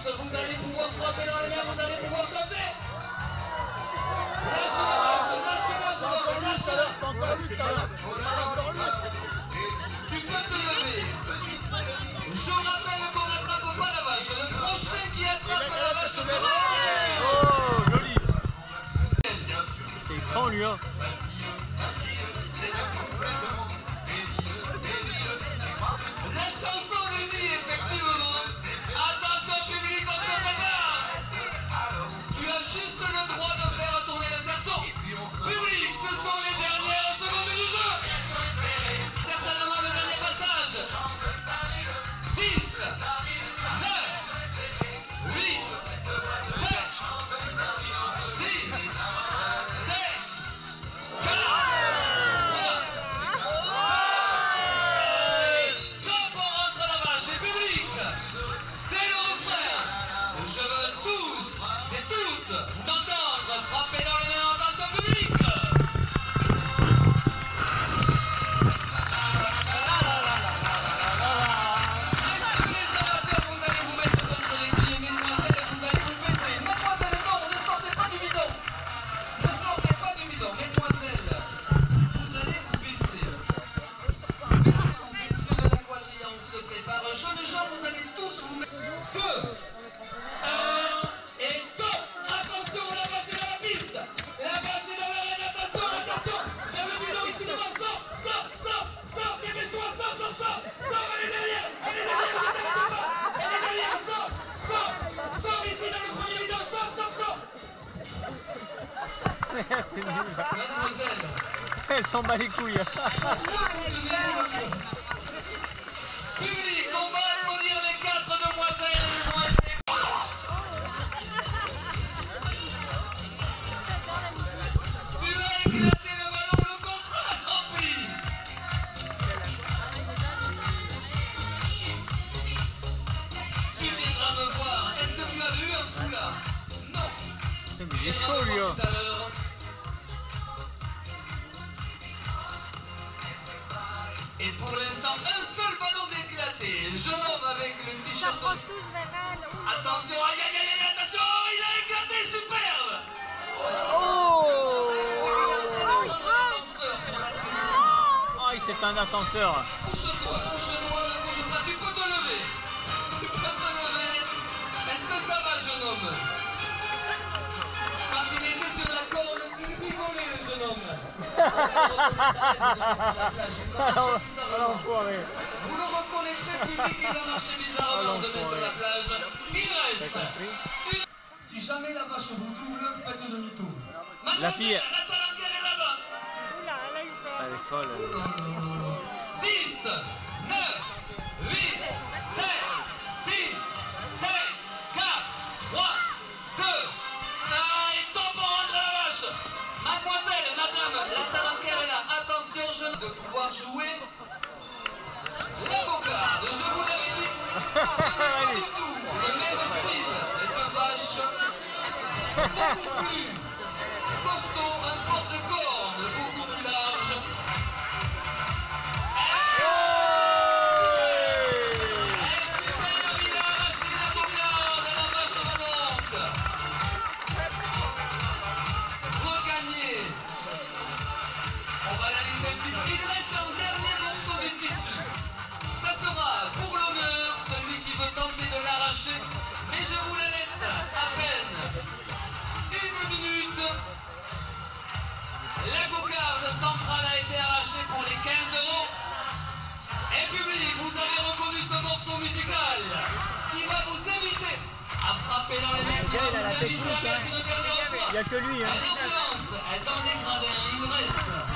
vous allez pouvoir frapper dans les mains, vous allez pouvoir chanter. Lâchez la vache, lâchez la vache. Tu peux te lever. Je rappelle qu'on n'attrape pas la vache. Le prochain qui attrape la vache sera... Oh, joli. C'est grand lui, hein. La chanson le dit effectivement. Attention public, on se prépare. Tu as juste le droit de faire tourner le cerceau. Public, ce sont les dernières secondes du jeu. Certainement le dernier passage. 10, 9, 8, 7, 6, 5, 4, 3, on rentre la vache et public. C'est le refrain. Je veux tous et toutes vous entendre frapper dans les mains. Attention public. Messieurs les amateurs, vous allez vous mettre contre les pieds. Mesdemoiselles, vous allez vous baisser. Mademoiselle, non, ne sortez pas du bidon. Ne sortez pas du bidon. Mesdemoiselles, vous allez vous baisser. Baissez-vous, messieurs de la quadrille se prépare. Jeunes gens, vous allez tous vous mettre. 2, 1 et top. Attention, la vache est dans la piste. La vache est dans l'arène. Attention, attention. Il y a le bidon ici devant. Sors. Dépêche-toi, sors. Elle est derrière. Elle est derrière. Sors ici dans le premier bidon. Sors. C'est nul. Mademoiselle. Elle s'en bat les couilles. Public, on va applaudir les 4 demoiselles. Elles ont été... Tu as éclaté le ballon, le contrat a rempli. Tu viendras me voir. Est-ce que tu as vu un foulard? Non. Il est chaud lui, hein. Tout à l'heure. Et pour l'instant, un seul ballon d'éclaté. Jeune homme avec le t-shirt. Attention, aïe, attention, il a éclaté, superbe. Oh, L'ascenseur pour la tribune. oh, c'est un ascenseur. Couche-toi, ne bouge pas, tu peux te lever. Est-ce que ça va, jeune homme? Quand il était sur la corde, il rigolait, le jeune homme. L'enfoiré. Vous le reconnaîtrez, public, il a marché bizarrement demain sur la plage. Il reste une... Si jamais la vache vous double, faites demi-tour. La fille. La talanquère est là-bas. Elle est folle. 10, 9, 8, 7, 6, 5, 4, 3, 2, 1, et top, on rentre la vache. Mademoiselle, madame, la talanquère est là. Attention, jeune, de pouvoir jouer la cocarde. Je vous l'avais dit, ce n'est pas du tout le même style de vache. Beaucoup plus costaud, un port de corne beaucoup plus large. Il a arraché la cocarde et la vache va donc regagner. On va la laisser un petit peu. Il reste un dernier morceau de tissu. Ça sera pour l'honneur celui qui veut tenter de l'arracher. Mais je vous la laisse à peine 1 minute. La cocarde centrale a été arrachée pour les 15 €. Et public, vous avez reconnu ce morceau musical qui va vous inviter à frapper dans les mains, qui va vous inviter à mettre une dernière fois. Il n'y a que lui, hein. L'ambiance est dans les gradins, il reste